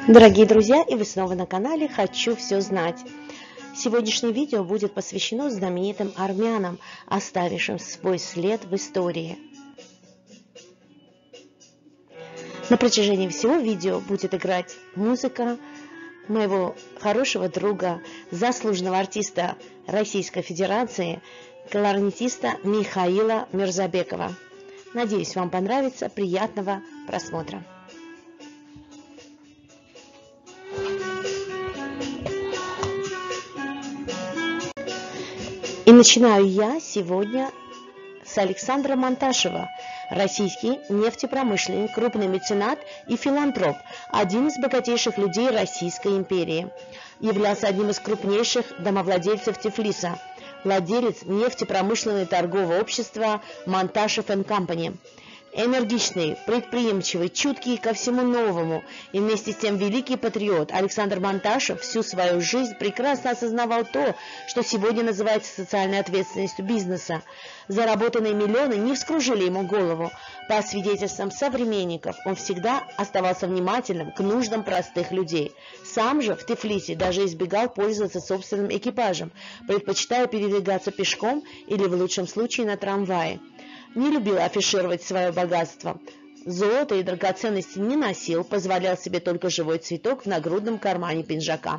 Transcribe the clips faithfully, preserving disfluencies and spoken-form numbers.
Дорогие друзья, и вы снова на канале «Хочу все знать». Сегодняшнее видео будет посвящено знаменитым армянам, оставившим свой след в истории. На протяжении всего видео будет играть музыка моего хорошего друга, заслуженного артиста Российской Федерации, кларнетиста Михаила Мирзабекова. Надеюсь, вам понравится. Приятного просмотра. И начинаю я сегодня с Александра Монташева, российский нефтепромышленник, крупный меценат и филантроп, один из богатейших людей Российской империи. Являлся одним из крупнейших домовладельцев Тифлиса, владелец нефтепромышленного торгового общества Монташев энд Компани. Энергичный, предприимчивый, чуткий ко всему новому и вместе с тем великий патриот Александр Монташев всю свою жизнь прекрасно осознавал то, что сегодня называется социальной ответственностью бизнеса. Заработанные миллионы не вскружили ему голову. По свидетельствам современников, он всегда оставался внимательным к нуждам простых людей. Сам же в Тифлисе даже избегал пользоваться собственным экипажем, предпочитая передвигаться пешком или в лучшем случае на трамвае. Не любил афишировать свое богатство. Золото и драгоценности не носил, позволял себе только живой цветок в нагрудном кармане пиджака.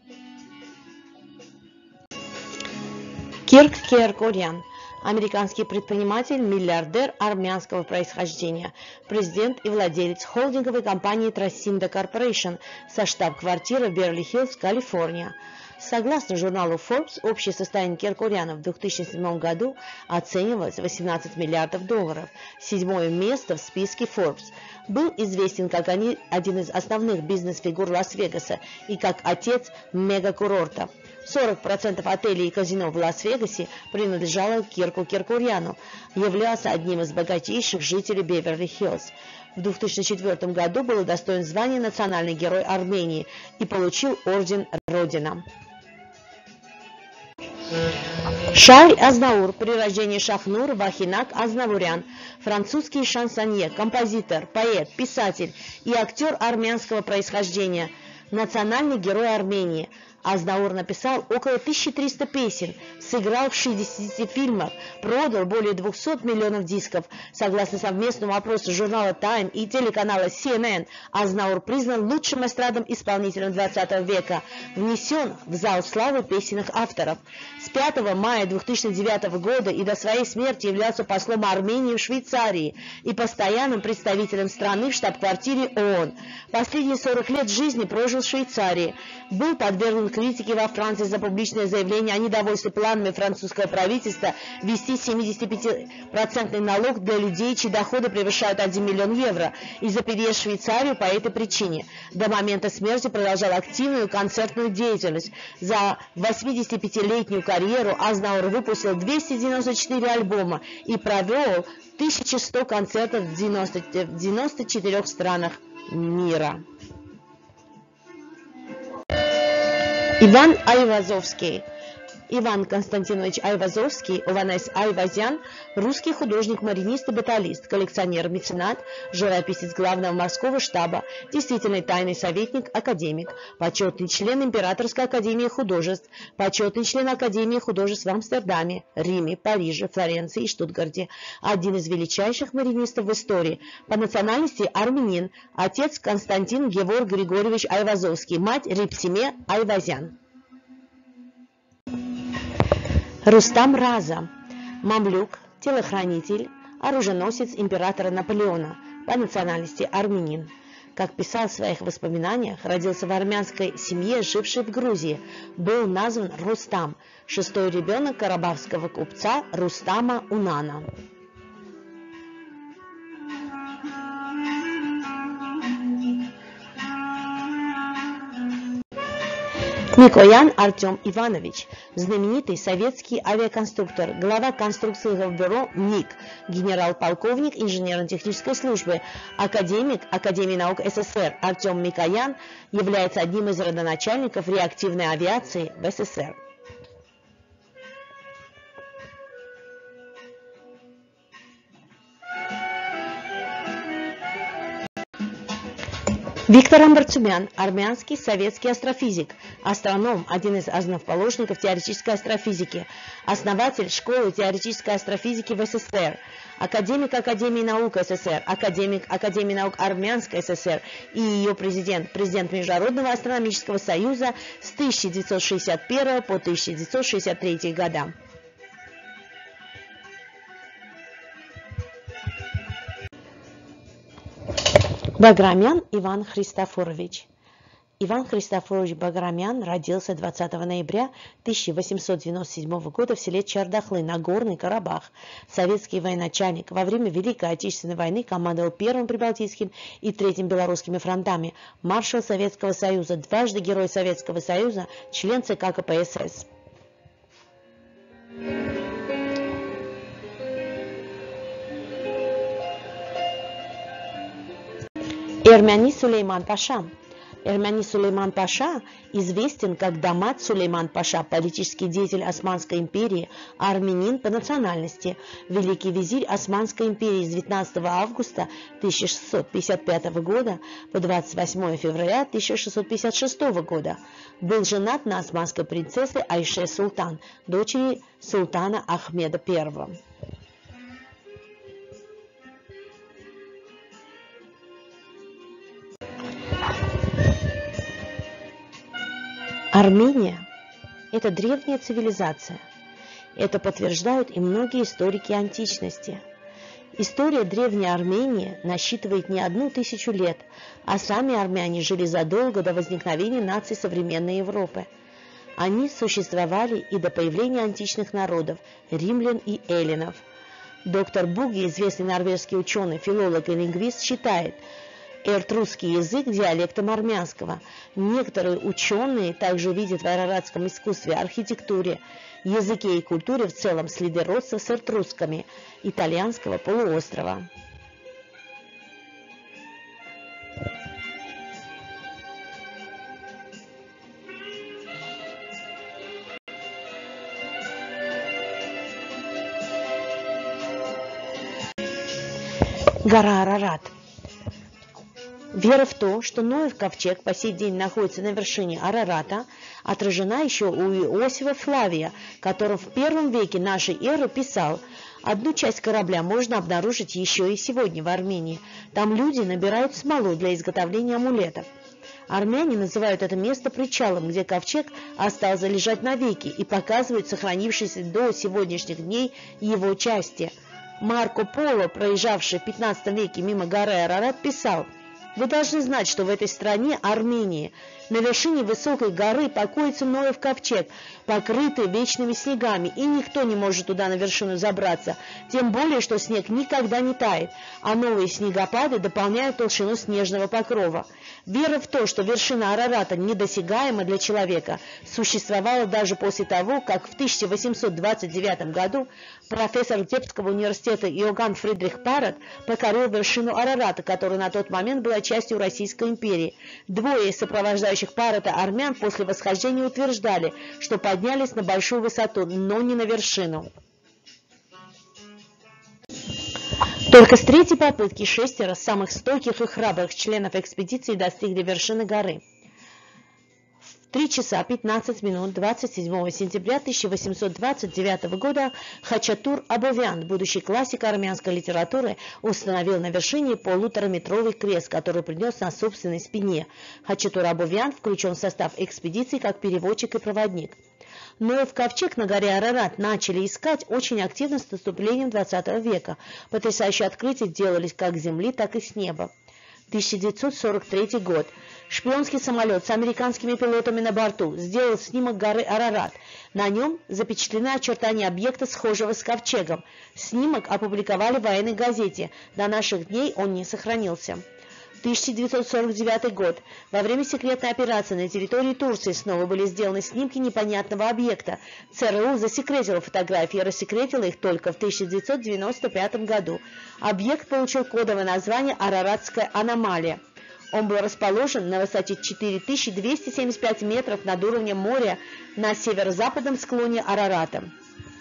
Кирк Керкорян. Американский предприниматель, миллиардер армянского происхождения, президент и владелец холдинговой компании Tracinda Corporation со штаб-квартирой в Беверли-Хиллз, Калифорния. Согласно журналу Forbes, общее состояние Керкоряна в две тысячи седьмом году оценивалось в восемнадцать миллиардов долларов, седьмое место в списке Forbes. Был известен как один из основных бизнес-фигур Лас-Вегаса и как отец мегакурорта. сорок процентов отелей и казино в Лас-Вегасе принадлежало Кирку Керкоряну, являлся одним из богатейших жителей Беверли-Хиллз. В две тысячи четвёртом году был удостоен звания «Национальный герой Армении» и получил орден Родина. Шарль Азнаур, при рождении Шахнур Вахинак Азнавурян, французский шансонье, композитор, поэт, писатель и актер армянского происхождения, национальный герой Армении. Азнаур написал около тысячи трёхсот песен, сыграл в шестидесяти фильмах, продал более двухсот миллионов дисков. Согласно совместному опросу журнала Time и телеканала си эн эн, Азнаур признан лучшим эстрадным исполнителем двадцатого века, внесен в зал славы песенных авторов. С пятого мая две тысячи девятого года и до своей смерти являлся послом Армении в Швейцарии и постоянным представителем страны в штаб-квартире ООН. Последние сорок лет жизни прожил в Швейцарии. Был подвергнут критике во Франции за публичное заявление о недовольстве планами французского правительства ввести семидесятипятипроцентный налог для людей, чьи доходы превышают один миллион евро, и за переезд в Швейцарию по этой причине. До момента смерти продолжал активную концертную деятельность. За восьмидесятипятилетнюю карьеру Азнаур выпустил двести девяносто четыре альбома и провел тысячу сто концертов в девяноста четырёх странах мира. Иван Айвазовский. Иван Константинович Айвазовский, Ованес Айвазян, русский художник, маринист и баталист, коллекционер, меценат, живописец главного морского штаба, действительный тайный советник, академик, почетный член Императорской академии художеств, почетный член Академии художеств в Амстердаме, Риме, Париже, Флоренции и Штутгарте, один из величайших маринистов в истории, по национальности армянин, отец Константин Геворг Григорьевич Айвазовский, мать Рипсиме Айвазян. Рустам Раза, мамлюк, телохранитель, оруженосец императора Наполеона, по национальности армянин. Как писал в своих воспоминаниях, родился в армянской семье, жившей в Грузии. Был назван Рустам, шестой ребенок карабахского купца Рустама Унана. Микоян Артем Иванович, знаменитый советский авиаконструктор, глава конструкционного бюро МИК, генерал-полковник инженерно-технической службы, академик Академии наук СССР Артем Микоян является одним из родоначальников реактивной авиации в СССР. В Виктор Амбарцумян, армянский советский астрофизик, астроном, один из основоположников теоретической астрофизики, основатель школы теоретической астрофизики в СССР, академик Академии наук СССР, академик Академии наук Армянской ССР и ее президент, президент Международного астрономического союза с тысяча девятьсот шестьдесят первого по тысяча девятьсот шестьдесят третий года. Баграмян Иван Христофорович. Иван Христофорович Баграмян родился двадцатого ноября тысяча восемьсот девяносто седьмого года в селе Чардахлы, Нагорный Карабах. Советский военачальник. Во время Великой Отечественной войны командовал Первым Прибалтийским и Третьим Белорусскими фронтами. Маршал Советского Союза, дважды Герой Советского Союза, член ЦК КПСС. Эрмяни Сулейман Паша. Эрмяни Сулейман Паша известен как Дамат Сулейман Паша, политический деятель Османской империи, армянин по национальности, великий визирь Османской империи с девятнадцатого августа тысяча шестьсот пятьдесят пятого года по двадцать восьмое февраля тысяча шестьсот пятьдесят шестого года. Был женат на османской принцессе Айше Султан, дочери султана Ахмеда Первого. Армения – это древняя цивилизация. Это подтверждают и многие историки античности. История древней Армении насчитывает не одну тысячу лет, а сами армяне жили задолго до возникновения наций современной Европы. Они существовали и до появления античных народов – римлян и эллинов. Доктор Буги, известный норвежский ученый, филолог и лингвист, считает – эртрусский язык диалектом армянского. Некоторые ученые также видят в араратском искусстве, архитектуре, языке и культуре в целом следы родства с эртрусками итальянского полуострова. Гора Арарат. Вера в то, что Ноев ковчег по сей день находится на вершине Арарата, отражена еще у Иосифа Флавия, который в первом веке нашей эры писал: «Одну часть корабля можно обнаружить еще и сегодня в Армении. Там люди набирают смолу для изготовления амулетов». Армяне называют это место причалом, где ковчег остался лежать навеки, и показывают сохранившиеся до сегодняшних дней его части. Марко Поло, проезжавший в пятнадцатом веке мимо горы Арарат, писал: «Вы должны знать, что в этой стране, Армении, на вершине высокой горы покоится Ноев ковчег, покрытый вечными снегами, и никто не может туда на вершину забраться, тем более, что снег никогда не тает, а новые снегопады дополняют толщину снежного покрова». Вера в то, что вершина Арарата недосягаема для человека, существовала даже после того, как в тысяча восемьсот двадцать девятом году профессор Литовского университета Иоганн Фридрих Парат покорил вершину Арарата, которая на тот момент была частью Российской империи. Двое из сопровождающих Парата армян после восхождения утверждали, что поднялись на большую высоту, но не на вершину. Только с третьей попытки шестеро самых стойких и храбрых членов экспедиции достигли вершины горы. В три часа пятнадцать минут двадцать седьмого сентября тысяча восемьсот двадцать девятого года Хачатур Абовян, будущий классик армянской литературы, установил на вершине полутораметровый крест, который принес на собственной спине. Хачатур Абовян включен в состав экспедиции как переводчик и проводник. Ноев ковчег на горе Арарат начали искать очень активно с наступлением двадцатого века. Потрясающие открытия делались как с земли, так и с неба. тысяча девятьсот сорок третий год. Шпионский самолет с американскими пилотами на борту сделал снимок горы Арарат. На нем запечатлены очертания объекта, схожего с ковчегом. Снимок опубликовали в военной газете. До наших дней он не сохранился. тысяча девятьсот сорок девятый год. Во время секретной операции на территории Турции снова были сделаны снимки непонятного объекта. ЦРУ засекретила фотографии и рассекретила их только в тысяча девятьсот девяносто пятом году. Объект получил кодовое название «Араратская аномалия». Он был расположен на высоте четыре тысячи двести семьдесят пять метров над уровнем моря на северо-западном склоне Арарата.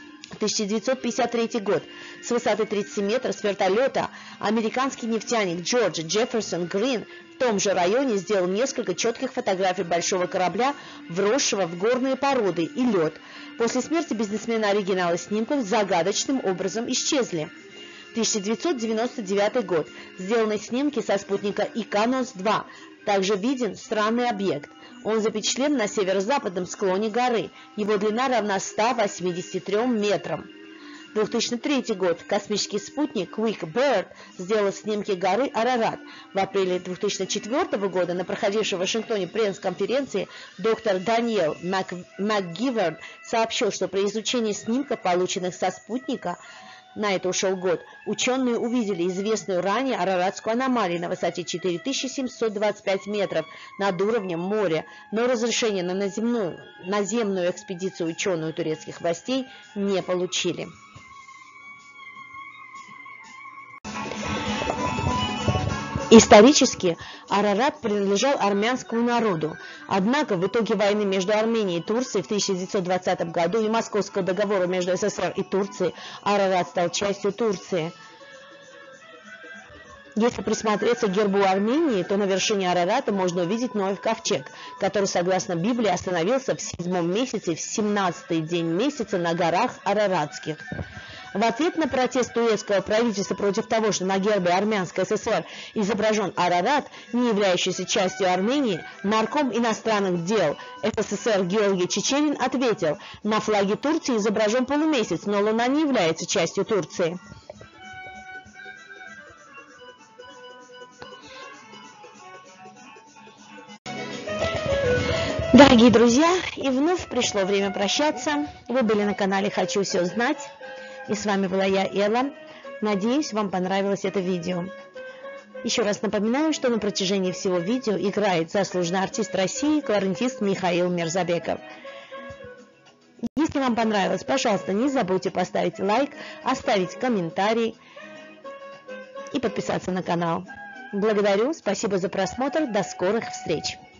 тысяча девятьсот пятьдесят третий год. С высоты тридцати метров с вертолета американский нефтяник Джордж Джефферсон Грин в том же районе сделал несколько четких фотографий большого корабля, вросшего в горные породы и лед. После смерти бизнесмена оригиналы снимков загадочным образом исчезли. тысяча девятьсот девяносто девятый год. Сделаны снимки со спутника Иканос два. Также виден странный объект. Он запечатлен на северо-западном склоне горы. Его длина равна ста восьмидесяти трём метрам. две тысячи третий год. Космический спутник Quick Bird сделал снимки горы Арарат. В апреле две тысячи четвёртого года на проходившей в Вашингтоне пресс-конференции доктор Даниэл Мак... МакГиверн сообщил, что при изучении снимков, полученных со спутника, на это ушел год, ученые увидели известную ранее араратскую аномалию на высоте четыре тысячи семьсот двадцать пять метров над уровнем моря, но разрешение на наземную, наземную экспедицию ученые турецких властей не получили. Исторически Арарат принадлежал армянскому народу, однако в итоге войны между Арменией и Турцией в тысяча девятьсот двадцатом году и Московского договора между СССР и Турцией Арарат стал частью Турции. Если присмотреться к гербу Армении, то на вершине Арарата можно увидеть Ноев ковчег, который, согласно Библии, остановился в седьмом месяце, в семнадцатый день месяца на горах Араратских. В ответ на протест турецкого правительства против того, что на гербе Армянской ССР изображен Арарат, не являющийся частью Армении, нарком иностранных дел СССР Георгий Чечерин ответил: на флаге Турции изображен полумесяц, но Луна не является частью Турции. Дорогие друзья, и вновь пришло время прощаться. Вы были на канале «Хочу все знать». И с вами была я, Элла. Надеюсь, вам понравилось это видео. Еще раз напоминаю, что на протяжении всего видео играет заслуженный артист России, кларнетист Михаил Мирзабеков. Если вам понравилось, пожалуйста, не забудьте поставить лайк, оставить комментарий и подписаться на канал. Благодарю, спасибо за просмотр, до скорых встреч!